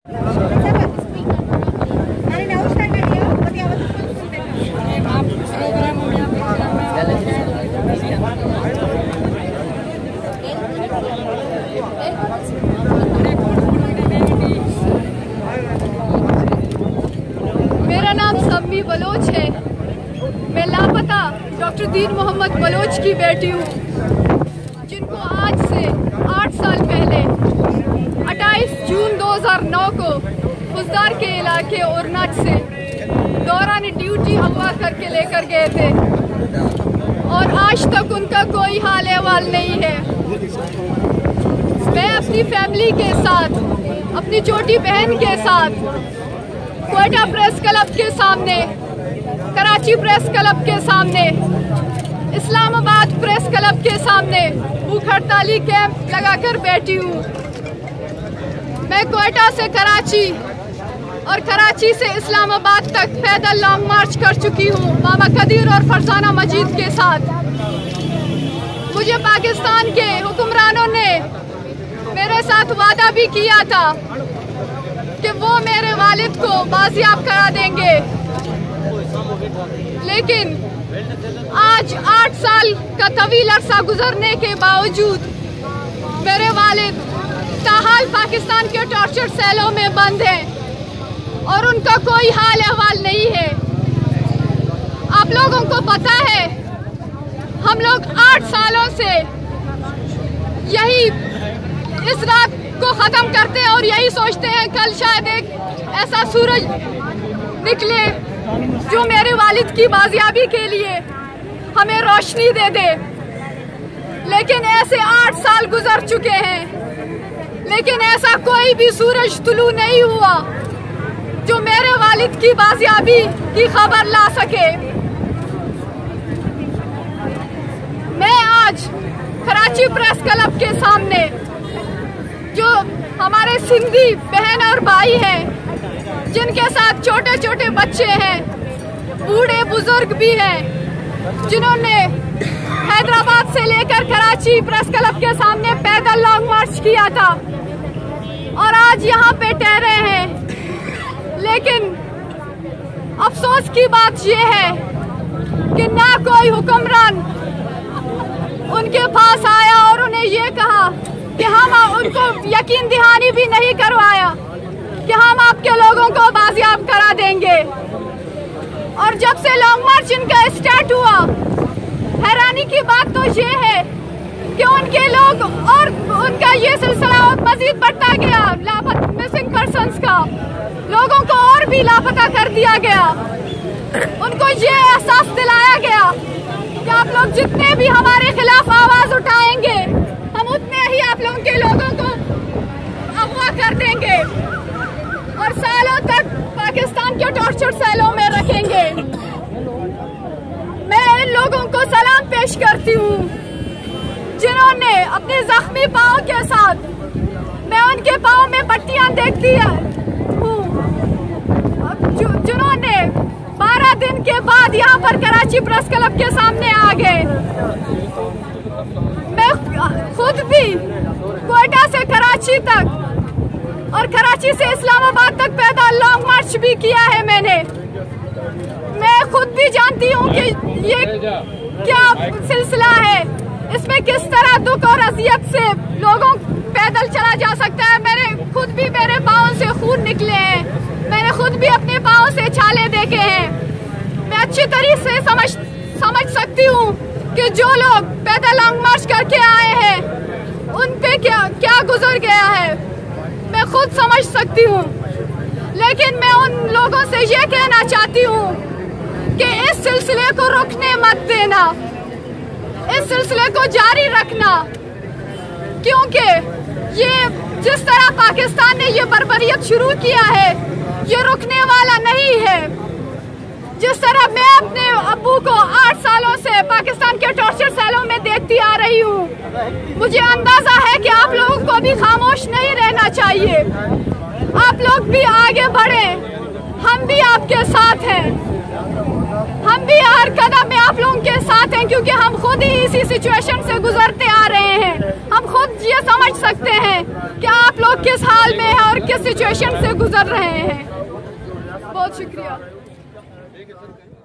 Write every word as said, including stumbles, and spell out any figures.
मेरा नाम सम्मी बलोच है। मैं लापता डॉक्टर दीन मोहम्मद बलोच की बेटी हूँ, जिनको आज से आठ साल पहले अट्ठाईस जून दो हज़ार नौ को फुजदार के इलाके ओरनाट से दौरान ड्यूटी अगवा करके लेकर गए थे और आज तक उनका कोई हाल अहवाल नहीं है। मैं अपनी फैमिली के साथ, अपनी छोटी बहन के साथ क्वेटा प्रेस क्लब के सामने, कराची प्रेस क्लब के सामने, इस्लामाबाद प्रेस क्लब के सामने भूख हड़ताली कैंप लगाकर बैठी हूँ। मैं क्वेटा से कराची और कराची से इस्लामाबाद तक पैदल लॉन्ग मार्च कर चुकी हूँ मामा कदीर और फरजाना मजीद के साथ। मुझे पाकिस्तान के हुक्मरानों ने मेरे साथ वादा भी किया था कि वो मेरे वालिद को बाजियाब करा देंगे, लेकिन आज आठ साल का तवील अरसा गुजरने के बावजूद मेरे वालिद ताहाल पाकिस्तान के टॉर्चर सेलों में बंद हैं और उनका कोई हाल अहवाल नहीं है। आप लोगों को पता है, हम लोग आठ सालों से यही इस रात को ख़त्म करते हैं और यही सोचते हैं कल शायद एक ऐसा सूरज निकले जो मेरे वालिद की बाजियाबी के लिए हमें रोशनी दे दे। लेकिन ऐसे आठ साल गुजर चुके हैं, लेकिन ऐसा कोई भी सूरज तुलू नहीं हुआ जो मेरे वालिद की बाजियाबी की खबर ला सके। मैं आज कराची प्रेस क्लब के सामने, जो हमारे सिंधी बहन और भाई हैं, जिनके साथ छोटे छोटे बच्चे हैं, बूढ़े बुजुर्ग भी हैं, जिन्होंने हैदराबाद से लेकर कराची प्रेस क्लब के सामने पैदल लॉन्ग मार्च किया था और आज यहाँ पे ठहरे हैं। लेकिन अफसोस की बात ये है कि ना कोई हुक्मरान उनके पास आया और उन्हें ये कहा कि हम उनको यकीन दहानी भी नहीं करवाया कि हम आपके लोगों को बाजियाब करा देंगे। और जब से लॉन्ग मार्च इनका स्टार्ट हुआ, हैरानी की बात तो ये है कि उनके लोग और उनका ये सिलसिला मजीद बढ़ता गया। लापता मिसिंग पर्सन्स का लोगों को और भी लापता कर दिया गया। उनको ये एहसास दिलाया गया कि आप लोग जितने भी हमारे खिलाफ आवाज उठाएंगे, हम उतने ही आप लोगों के लोगों को अगवा कर देंगे और सालों तक पाकिस्तान के टॉर्चर सेलों में रखेंगे। मैं इन लोगों को सलाम पेश करती हूँ जिन्होंने अपने जख्मी पाँव के साथ, मैं उनके पाँव में पट्टियां देखती हूँ, जिन्होंने बारह दिन के बाद यहाँ पर कराची प्रेस क्लब के सामने आ गए। मैं खुद भी क्वेटा से कराची तक और कराची से इस्लामाबाद तक पैदल लॉन्ग मार्च भी किया है मैंने। मैं खुद भी जानती हूँ कि ये क्या सिलसिला है, इसमें किस तरह दुख और अजियत से लोगों पैदल चला जा सकता है। मैंने खुद भी, मेरे पाँव से खून निकले हैं, मैंने खुद भी अपने पाँव से छाले देखे हैं। मैं अच्छी तरीके से समझ समझ सकती हूँ कि जो लोग पैदल लॉन्ग मार्च करके आए हैं उन पे क्या क्या गुजर गया है, मैं खुद समझ सकती हूँ। लेकिन मैं उन लोगों से ये कहना चाहती हूँ कि इस सिलसिले को रुकने मत देना, इस सिलसिले को जारी रखना, क्योंकि ये जिस तरह पाकिस्तान ने ये बर्बरियत शुरू किया है ये रुकने वाला नहीं है। जिस तरह मैं अपने अब्बू को आठ सालों से पाकिस्तान के टॉर्चर सेलों में देखती आ रही हूँ, मुझे अंदाजा है कि आप लोगों को भी खामोश नहीं रहना चाहिए। आप लोग भी आगे बढ़े, हम भी आपके साथ हैं। हम ہم بھی ہر قدم میں آپ لوگوں کے ساتھ ہیں، کیونکہ ہم خود ہی اسی سچویشن سے گزرتے آ رہے ہیں. ہم خود یہ سمجھ سکتے ہیں کہ آپ لوگ کس حال میں ہیں اور کس سچویشن سے گزر رہے ہیں. بہت شکریہ.